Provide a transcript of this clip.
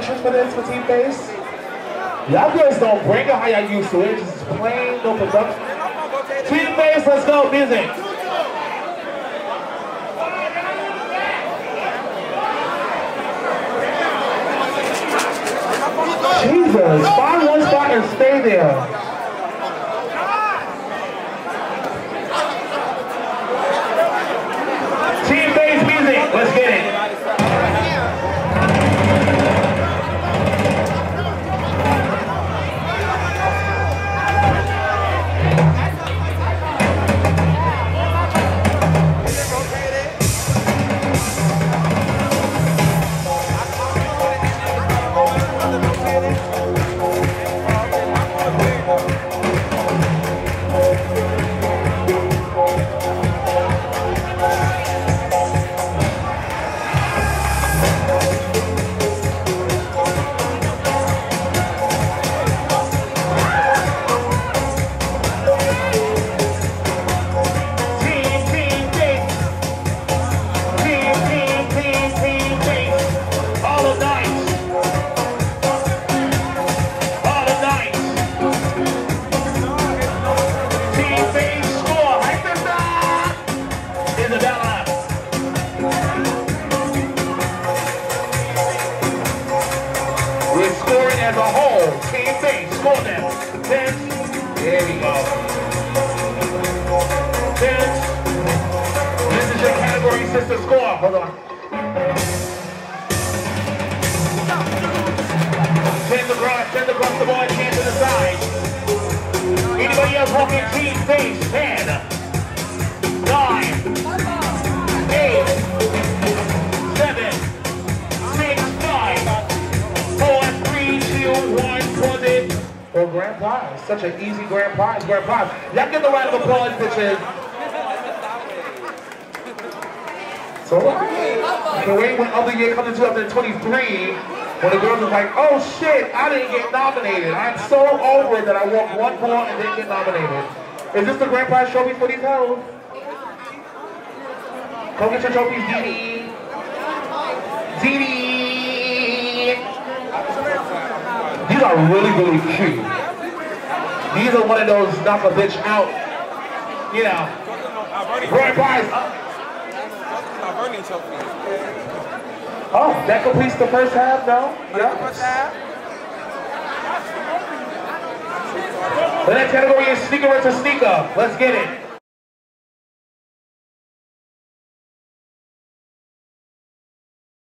instructions for this for Team Face? Y'all girls don't bring it how y'all used to. It's just plain no production. Team Face, let's go, music. Jesus, find one spot and stay there. Team Face music, let's get it. As a whole, Team Face, score them. 10. There we go. 10. This is your category sister score. Hold on. 10 across the board, 10 to the side. Anybody else walking Team Face? 10, 9, 8, 7, 6, 5, 4, 3, 2, 1, pause it. Or grand prize. Such an easy grand prize. Grand prize. Y'all get the round of applause, bitches. So, I can wait when other year comes in 2023, when the girls are like, oh shit, I didn't get nominated. I'm so over it that I walked one more and didn't get nominated. Is this the grand prize trophy for these hoes? Come get your trophies, Dee. Dee. These are really, really cute. These are one of those knock a bitch out, you know, grand prize. Oh, that completes the first half, no? Yeah. The next category is sneaker versus sneaker. Let's get it.